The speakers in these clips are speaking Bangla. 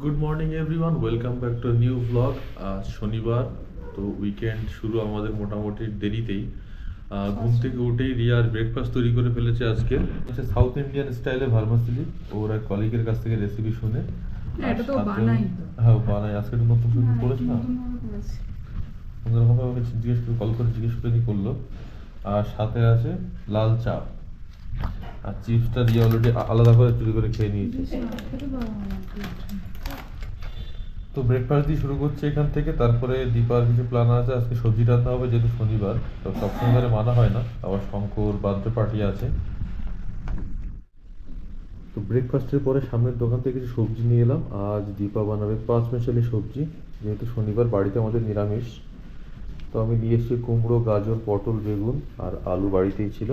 Good morning everyone, welcome back to new blog. আজ শনিবার, তো উইকেন্ড শুরু আমাদের মোটামুটি দেরিতেই। ঘুম থেকে উঠেই রিয়ার ব্রেকফাস্ট তৈরি করে ফেলেছে আজকে। হচ্ছে সাউথ ইন্ডিয়ান স্টাইলে ভার্মাসিলি, ওর এক কলিগের কাছ থেকে রেসিপি শুনে। এটা তো বানাই, হ্যাঁ বানাই, আজকে নতুন শুরু করেছে না, অন্যরকমভাবে আমাকে জিজ্ঞেস করে কল করে জিজ্ঞেস করে করলো। আর সাথে আছে লাল চা আর চিপসটা দিয়ে অলরেডি আলাদা করে চুরি করে খেয়ে নিয়েছে। তো ব্রেকফাস্ট দিয়ে শুরু করছে এখান থেকে। তারপরে দীপার কিছু প্ল্যান আছে, আজকে সবজি রান্না হবে যেহেতু শনিবার, তো সব শনিবারে মানা হয় না, আবার শঙ্কর বার্থডে পার্টি আছে। তো ব্রেকফাস্টের পরে সামনের দোকান থেকে কিছু সবজি নিয়ে এলাম। আজ দীপা বানাবে পাঁচ মেশালি সবজি, যেহেতু শনিবার বাড়িতে আমাদের নিরামিষ। তো আমি নিয়ে এসেছি কুমড়ো, গাজর, পটল, বেগুন আর আলু বাড়িতেই ছিল।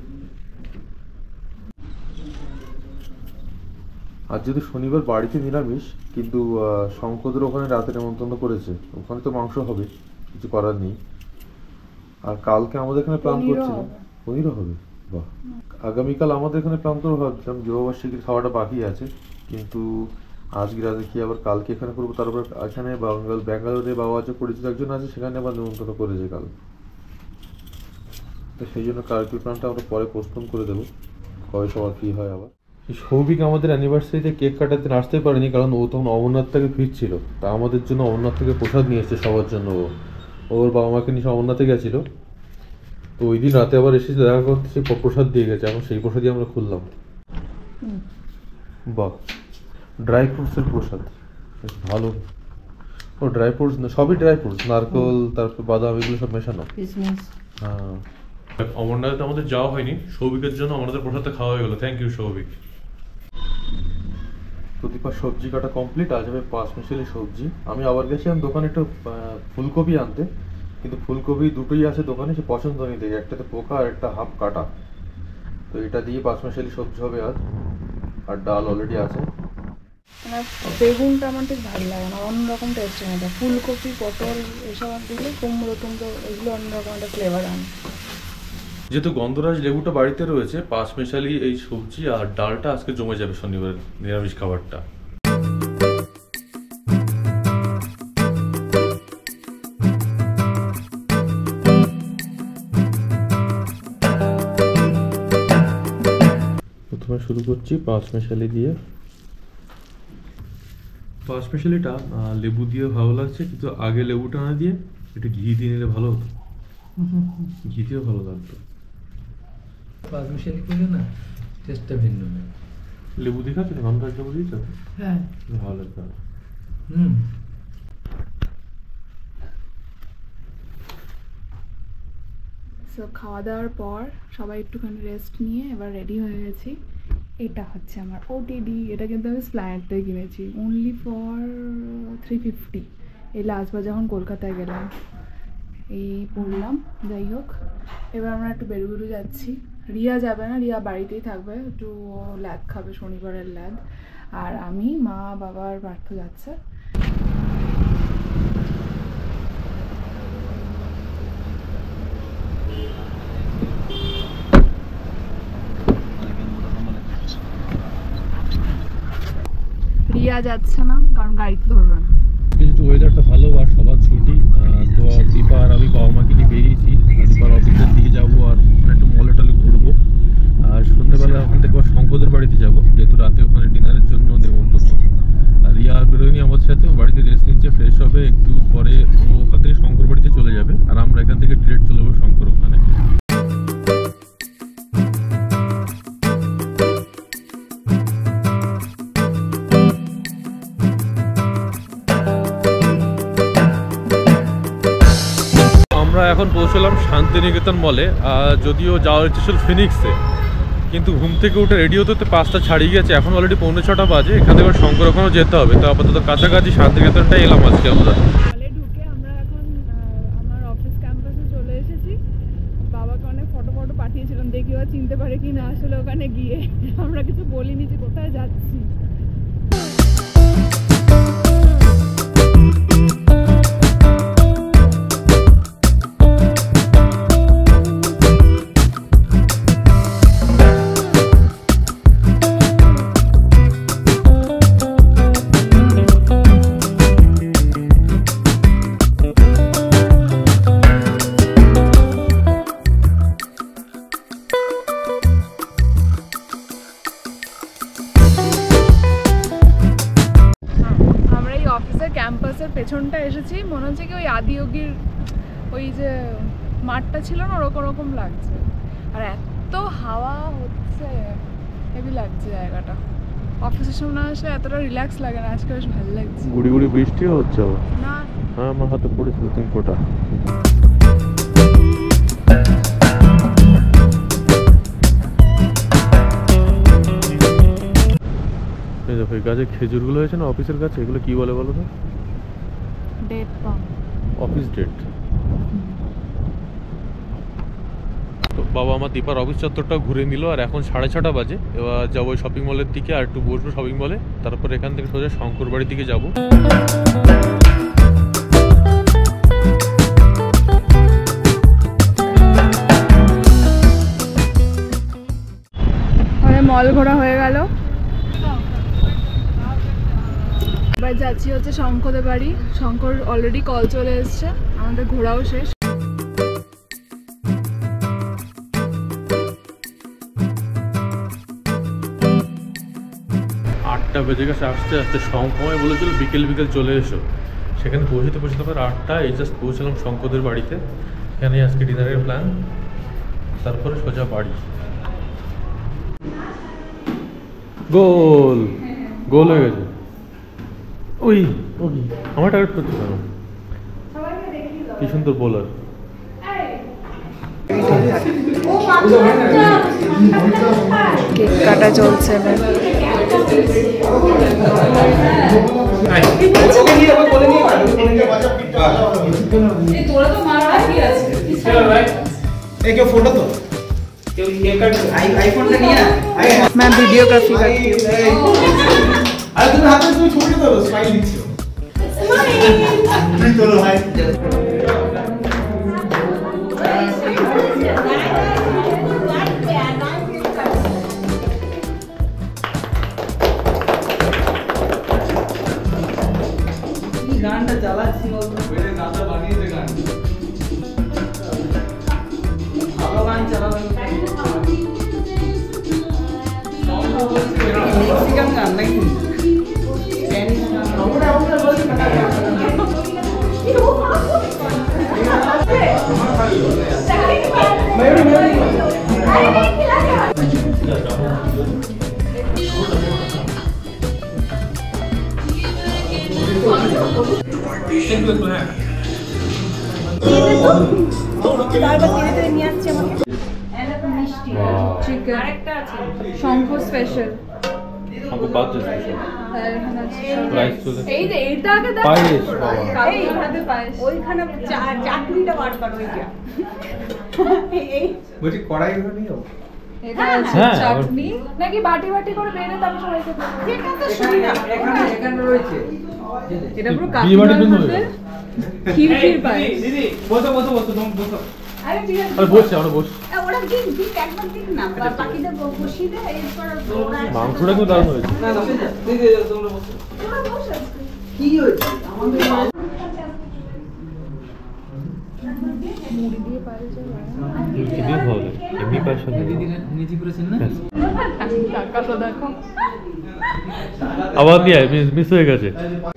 আর যেহেতু শনিবার বাড়িতে নিরামিষ, কিন্তু শঙ্করদের ওখানে রাতে নেমন্তন্ন করেছে, ওখানে তো মাংস হবে, কিছু করার নেই। আর কালকে আমাদের এখানে প্ল্যান করছিলাম পনিরও হবে। বাহ, আগামীকাল আমাদের এখানে প্ল্যান করে ভাবছিলাম বিবাহবার্ষিকীর খাওয়াটা বাকি আছে, কিন্তু আজকে রাতে কি আবার কালকে এখানে করবো। তারপর এখানে ব্যাঙ্গালোরে বাবা আছে, পরিচিত একজন আছে, সেখানে আবার নেমন্তন্ন করেছে কাল। তো সেই জন্য কালকের প্ল্যানটা আমরা পরে পোস্টপোন করে দেবো, কবে সবার ফ্রি হয়। আবার সৌভিক আমাদের অ্যানিভার্সারিতে কেক কাটাতে আসতে পারেনি, কারণ ও তখন অমরনাথ থেকে ফিরছিল। তা আমাদের জন্য অমরনাথ থেকে প্রসাদ নিয়ে এসছে সবার জন্য। ওর বাবা মাকে নিয়ে অমরনাথে গেছিল, তো ওই দিন রাতে আবার এসে দেখা করতে সে প্রসাদ দিয়ে গেছে। এখন সেই প্রসাদই আমরা খুললাম। বাহ, ড্রাই ফ্রুটসের প্রসাদ, বেশ ভালো। ও ড্রাই ফ্রুটস না, সবই ড্রাই ফ্রুটস, নারকেল, তারপর বাদাম, এগুলো সব মেশানো। হ্যাঁ, অমরনাথে আমাদের যাওয়া হয়নি, সৌভিকের জন্য আমাদের প্রসাদটা খাওয়া হয়ে গেল। Thank you Souvik. প্রদীপার সবজি কাটা কমপ্লিট, আজ হবে পাঁচ মিশালি সবজি। আমি আবার গেছিলাম দোকানে একটু ফুলকপি আনতে, কিন্তু ফুলকপি দুটোই আছে দোকানে, সে পছন্দ নেই দেখে, একটাতে পোকা আর একটা হাফ কাটা। তো এটা দিয়ে পাঁচ মিশালি সবজি হবে আজ। আর ডাল অলরেডি আছে। বেগুনটা আমার ঠিক ভালো লাগে না, অন্যরকম টেস্ট হয়। ফুলকপি, পটল এসব দিলে, কুমড়ো টুমড়ো এগুলো অন্যরকম একটা ফ্লেভার আনে। যেহেতু গন্ধরাজ লেবুটা বাড়িতে রয়েছে, পাঁচ মিশালি এই সবজি আর ডালটা আজকে জমে যাবে শনিবার নিরামিষ খাবারটা। প্রথমে শুরু করছি পাঁচ মিশালি দিয়ে। পাঁচ মিশালিটা লেবু দিয়ে ভালো লাগছে, কিন্তু আগে লেবুটা না দিয়ে একটু ঘি দিয়ে নিলে ভালো হতো, ঘি দিয়েও ভালো লাগতো। পাঁচ মিশালি করলে না টেস্টটা ভিন্ন হয়। লেবু দিয়ে খাচ্ছি, গন্ধরাজ লেবু দিয়েছ? হ্যাঁ, ভালো লাগবে। সো খাওয়া দাওয়ার পর সবাই একটুখানি রেস্ট নিয়ে এবার রেডি হয়ে গেছি। এটা হচ্ছে আমার ওটিডি, এটা কিন্তু আমি স্প্ল্যানেড থেকে কিনেছি, অনলি ফর 350। এই লাস্টবার যখন কলকাতায় গেলাম এই পড়লাম। যাই হোক, এবার আমরা একটু বেরু যাচ্ছি। রিয়া যাবে না, রিয়া বাড়িতেই থাকবে, একটু ল্যাদ খাবে, শনিবারের ল্যাদ। আর আমি, মা, বাবা আর পার্থ যাচ্ছে। রিয়া যাচ্ছে না কারণ গাড়িতে ধরবে না। কিন্তু ওয়েদারটা ভালো আর সবার ছুটি, তো দীপা আর আমি বাবা মাকে নিয়ে বেরিয়েছি। দীপার অফিসের দিকে যাবো আর একটু মলে টলে ঘুরবো। আর সন্ধ্যেবেলা ওখান থেকে শঙ্করদের বাড়িতে যাবো, যেহেতু রাতে ওখানে ডিনারের জন্য নেমন্তন্ন। আর রিয়া আর বেরোয়নি আমার সাথে, ও বাড়িতে রেস্ট নিচ্ছে, ফ্রেশ হবে, একটু পরে ও ওখান থেকে শঙ্কর বাড়িতে চলে যাবে, আর আমরা এখান থেকে ডিরেক্ট চলে যাবো শঙ্কর ওখানে। আমরা এখন পৌঁছলাম শান্তিনিকেতন মলে। যদিও যাওয়ার ইচ্ছে ছিল ফিনিক্সে, কিন্তু ঘুম থেকে উঠে রেডি হতে হতে 5টা ছাড়িয়ে গেছে, এখন অলরেডি 5:45 বাজে। এখান থেকে শঙ্কর ওখানেও যেতে হবে, তো আপাতত কাছাকাছি শান্তিনিকেতনটাই এলাম আজকে আমরা। ঢুকে আমরা এখন আমার অফিস ক্যাম্পাসে চলে এসেছি। বাবাকে অনেক ফটো পাঠিয়েছিলাম, দেখি ও চিনতে পারে কি না। আসলে ওখানে গিয়ে আমরা কিছু বলিনি যে কোথায় যাচ্ছি। অফিসের পেছনটা এসেছি, মনে হচ্ছে কি ওই আদিয়োগীর ওই যে মাঠটা ছিল না ওরকম ওরকম লাগছে, আর এত হাওয়া হচ্ছে, হেভি লাগছে জায়গাটা। অফিসের সামনে আসলে এতটা রিল্যাক্স লাগে না, আজকে বেশ ভালো লাগছে। গুড়ি গুড়ি বৃষ্টিও হচ্ছে আবার। না হ্যাঁ, আমার হাতে পড়েছিল 3 ফোঁটা। এই দেখো এই গাছে খেজুরগুলো হয়েছে না অফিসের কাছে, এগুলো কি বলে বলো তো? Date palm. Office date. তো বাবা আমার দীপার অফিস চত্বরটা ঘুরে নিল, আর এখন 6:30 বাজে। এবার যাবো শপিং মলের দিকে, আর একটু বসবো শপিং মলে, তারপর এখান থেকে সোজা শঙ্কর বাড়ির দিকে যাবো। মল ঘোরা হয়ে গেল, এবার যাচ্ছি হচ্ছে শঙ্করের বাড়ি। শঙ্কর অলরেডি কল চলে এসছে, আমাদের ঘোরাও শেষ। 8টা বেজে গেছে, আস্তে আস্তে সময় বলেছিল বিকেল বিকেল চলে এসো। সেখানে পৌঁছতে পর 8টা, এই জাস্ট পৌঁছলাম শঙ্করদের বাড়িতে। এখানে আজকে ডিনারের প্ল্যান, তারপরে সোজা বাড়ি। গোল গোল হয়ে গেছে। ওই আমার টার্গেট করতে পারো, কি সুন্দর বোলার। কেক কাটা চলছে এবার। मैं वीडियोग्राफी करती हूँ। अरे तुम हाथ में तुम छोड़ दो, स्माइल दीजिए। स्माइल चलो भाई। গানটা চালাচ্ছি বলতো, মেরে গানটা বানিয়েছে গান, ভালো গান চালানো। মেক্সিকান গান নাকি স্প্যানিশ গান? শঙ্কর স্পেশাল এই যে এটা আগে দেখ, এইভাবে পায়েস, ওইখানে চাটনিটা বার করো। ওইটা বলছি কড়াই নিও। এটা আছে চাটনি নাকি বাটি বাটি করে বেড়ে তারপর সবাইকে দেবো। এটা তো সুবিধা, এখানে রয়েছে। এটা পুরো কাকিমার হাতে খিরখির পায়েস। দিদি বসো বসো বসো, তুমি বসো। আরে ঠিক আছে, আরে বসছি, আমরা বসছি। ওরা কি ঠিক একবার ঠিক না, বাকিটা বসিয়ে দে। এরপর মাংসটা কিন্তু দারুণ হয়েছে। না না দিদি তোমরা বসো। তোরা বস আজকে। কি হয়েছে আমাদের মুড়ি দিয়ে পায়েস এমনি পায়ের সাথে দিদি নিজে করেছেন না? টাকাটা দেখো। আবার দিয়ে মিস হয়ে গেছে।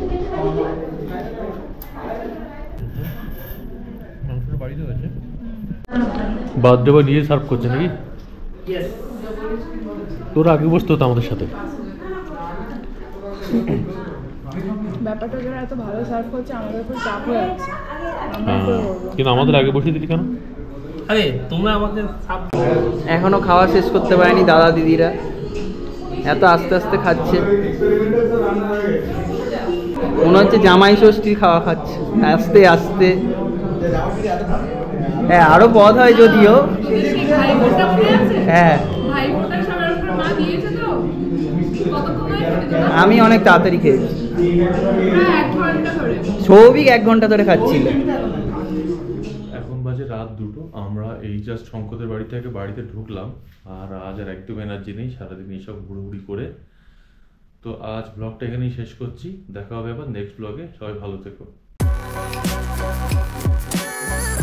মাংসটা বাড়িতে হয়েছে, বার্থডে বয় নিজে সার্ভ করছে নাকি? তোরা আগে বসতো তো আমাদের সাথে। ব্যাপারটা যারা এত ভালো সার্ভ করছে আমাদের উপর চাপ হয়ে যাচ্ছে, আমরা কি করব? কিন্তু আমাদের আগে বসিয়ে দিলি কেন? আরে তোমরা আমাকে এখনো খাওয়া শেষ করতে পারেনি দাদা দিদিরা, এত আস্তে আস্তে খাচ্ছে। মনে হচ্ছে জামাই ষষ্ঠীর খাওয়া খাচ্ছে আস্তে আস্তে। হ্যাঁ আরো পদ হয় যদিও। ভাই বোনটা ফ্রি আছে? হ্যাঁ ভাই বোনটা সবার উপর মা দিয়েছে তো? কতক্ষণ ধরে খেতে? আমি অনেক তাড়াতাড়ি খেয়েছি। প্রায় 1 ঘন্টা ধরে। সৌভিক 1 ঘন্টা ধরে খাচ্ছিল। এখন বাজে রাত 2টো, আমরা এই জাস্ট শঙ্করদের বাড়ি থেকে বাড়িতে ঢুকলাম, আর আজ আর একটু এনার্জি নেই সারাদিন এইসব ঘুরোঘুরি করে। তো আজ ব্লগটা এখানেই শেষ করছি, দেখা হবে আবার নেক্সট ব্লগে। সবাই ভালো থেকো।